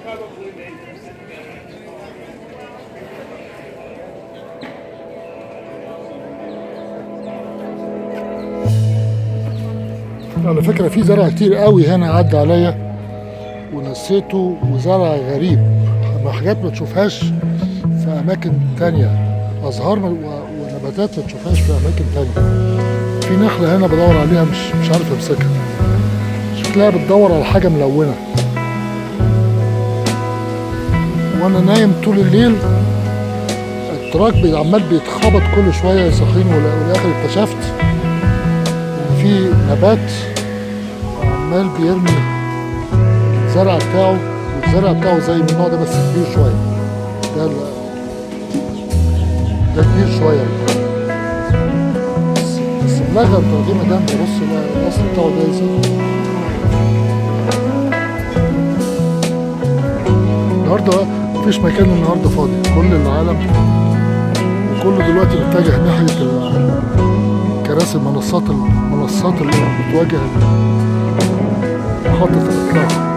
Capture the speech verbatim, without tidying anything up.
على فكرة في زرع كتير قوي هنا عدى عليا ونسيته، وزرع غريب، حاجات ما تشوفهاش في أماكن تانية، أزهار ونباتات ما تشوفهاش في أماكن تانية. في نخلة هنا بدور عليها مش مش عارف أمسكها، شكلها بتدور على حاجة ملونة. وأنا نايم طول الليل التراك عمال بيتخبط كل شوية يصحيني، والآخر اكتشفت إن في نبات عمال بيرمي الزرع بتاعه، والزرع بتاعه زي من النوع ده بس كبير شوية. ده ده كبير شوية بس بس ملغى الترجمة ده. بص بقى الأصل بتاعه ده ازاي. النهارده مفيش مكان النهارده فاضي، كل العالم وكله دلوقتي متجه ناحية كراسي المنصات المنصات اللي بتواجه محطة الإطلاق.